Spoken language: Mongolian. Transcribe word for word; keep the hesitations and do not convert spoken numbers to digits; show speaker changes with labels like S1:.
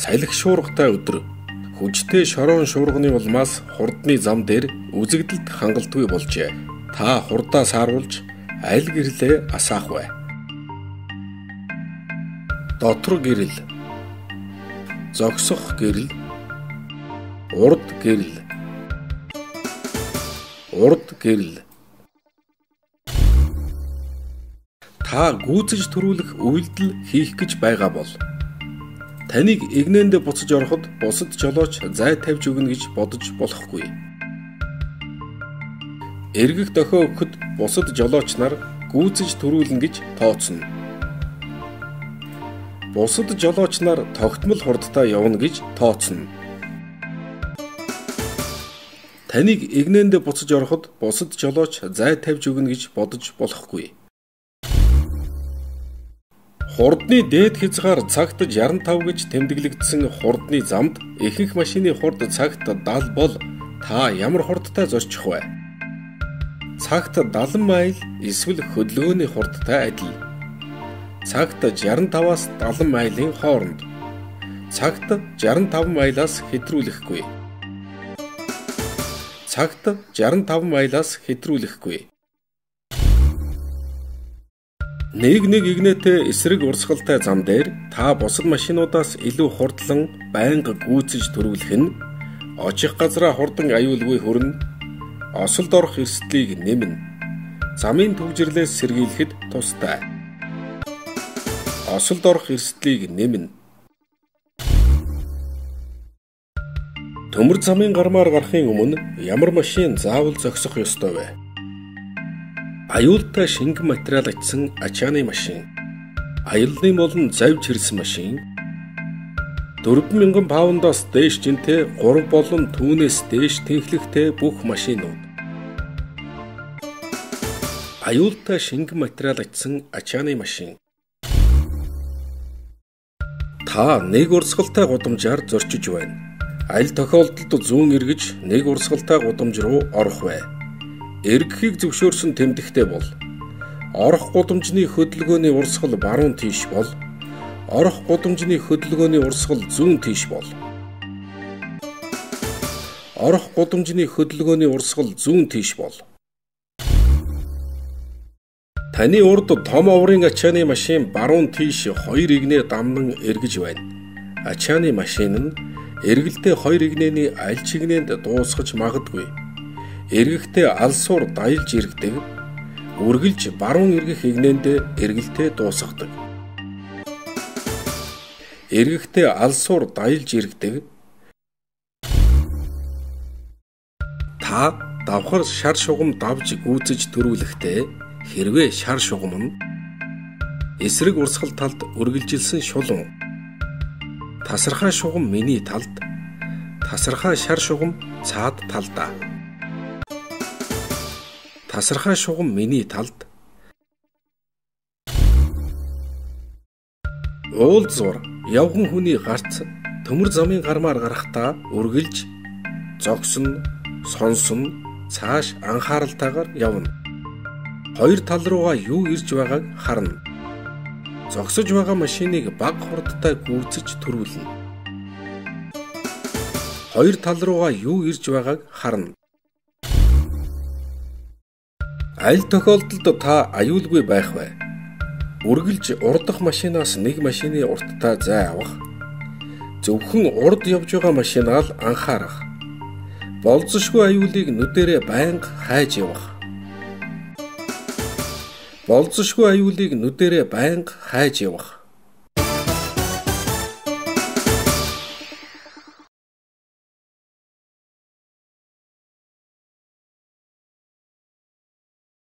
S1: салхи шуургатай өдөр хүчтэй шороон шуурганы улмаас хурдны зам дээр үзэгдэлд хангалтгүй болжээ. Та хурдаа сааруулж аль гэрлээ асаах вэ? Дотор гэрэл, зогсох гэрэл, урд гэрэл, урд гэрэл. Та гүйцэж төрүүлэх үйлдэл хийх гэж байгаа бол таныг игнэндээ буцаж ороход бусад жолооч зай тавьж өгнө гэж бодож болохгүй. Эргэх дохио өгөхөд бусад жолооч нар гүйцэж төрүүлнэ гэж тооцно. Бусад жолооч нар тогтмол хурдтай явна гэж тооцно. Таныг игнэндээ буцаж ороход бусад жолооч зай тавьж өгнө гэж бодож болохгүй. Хурдны дээд хязгаар цагт шестьдесят пять гэж тэмдэглэгдсэн хурдны замд ихэнх машины хурд цагт сексен бол та ямар хурдтай зорчих вэ? Цагт сетэн майл эсвэл хөдөлгөөний хурдтай адил. Цагт шестьдесят пять-аас сетэн майлын хооронд. Цагт шестьдесят пять майлаас хэтрүүлэхгүй. Цагт шестьдесят пять майлаас хэтрүүлэхгүй. Нэг нэг игнэтэй эсрэг урсгалтай зам дээр та бусад машинуудаас илүү хурдлан байнга гүйцэж төрүүлэх нь очих газраа хурдан аюулгүй хүрнэ, осолд орох эрсдлийг нэмнэ, замын түгжирлээс сэргийлэхэд тустай. Осолд орох эрсдлийг нэмнэ. Төмөр замын гармаар гарахын өмнө ямар машин заавал зогсох ёстой вэ? Аюултай шингэн материал очсон ачааны машин, аяллны болон завж хэрсэн машин, дөрвөн мянган паундоос дээш жинтэй гурав болон түүнээс дээш тэнхлэгтэй бүх машинууд. Аюултай шингэн материал очсон ачааны машин. Та нэг урсгалтай гудамжаар зорчиж байна. Аль тохиолдолд зүүн эргэж нэг урсгалтай гудамж руу орох вэ? Эргэхийг зөвшөөрсөн тэмдэгтэй бол орох гудамжны хөдөлгөөний урсгал баруун тийш бол орох гудамжны хөдөлгөөний урсгал зүүн тийш бол орох гудамжны хөдөлгөөний урсгал зүүн тийш бол. Таны урд том оврын ачааны машин баруун тийш хоёр игнээ дамнан эргэж байна. Ачааны машин нь эргэлдээ хоёр игнэний аль чигнэнд дуусгаж магадгүй. Эргэхдээ алсуур даялж иргэдэг, үргэлж баруун эргэх игнэндээ эргэлтээ дуусгадаг. Эргэхдээ алсуур даялж иргэдэг. Та давхар шар шугам давж гүйцэж төрүүлэхдээ хэрвээ шар шугам нь эсрэг урсгал талд үргэлжилсэн шулуун, тасархай шугам миний талд, тасархай шар шугам цаад талдаа. Тасархай шугам миний талд. Уулзуур явган хүний гарц төмөр замын гармаар гарахдаа үргэлж зогсно, сонсно, цааш анхааралтайгаар явна. Хоёр тал руугаа юу ирж байгааг харна. Зогсож байгаа машиныг бага хурдтай гүйцэж төрүүлнэ. Хоёр тал руугаа юу ирж байгааг харна. Аль тохиолдолд та аюулгүй байх вэ? Үргэлж урдах машинаас нэг машины урттай зай авах. Зөвхөн урд явж байгаа машинаа л анхаарах. Болзошгүй аюулыг нүдэрээ байнга хайж явах. Болзошгүй аюулыг нүдэрээ байнга хайж явах.